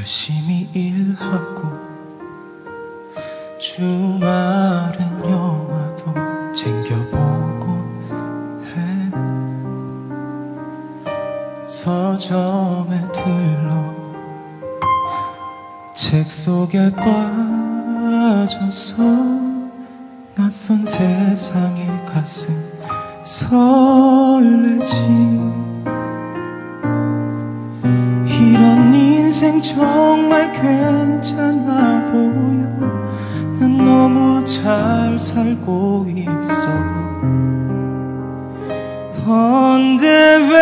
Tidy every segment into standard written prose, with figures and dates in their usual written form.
열심히 일하고 주말엔 영화도 챙겨보곤 해. 서점에 들러 책 속에 빠져서 낯선 세상에 가슴 설레지. 이런 인생 정말 괜찮아 보여. 난 너무 잘 살고 있어. 근데 왜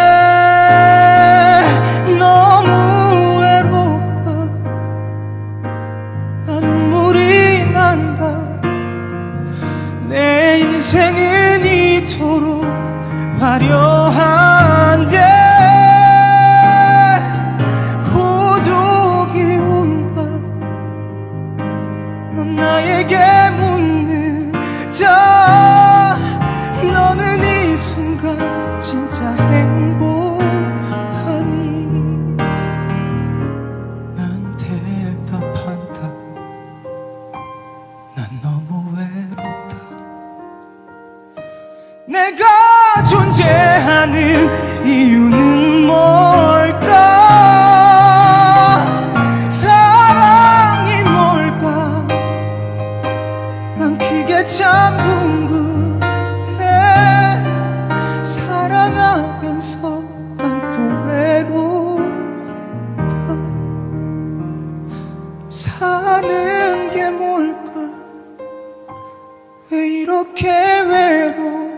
너무 외롭다. 나 눈물이 난다. 내 인생은 이토록 화려한데 나에게 묻는다. 너는 이 순간 진짜 행복하니? 난 대답한다. 난 너무 외롭다. 내가 존재하는 이유는 뭘까? 참 궁금해. 사랑하면서 난 또 외롭다. 사는 게 뭘까? 왜 이렇게 외로워?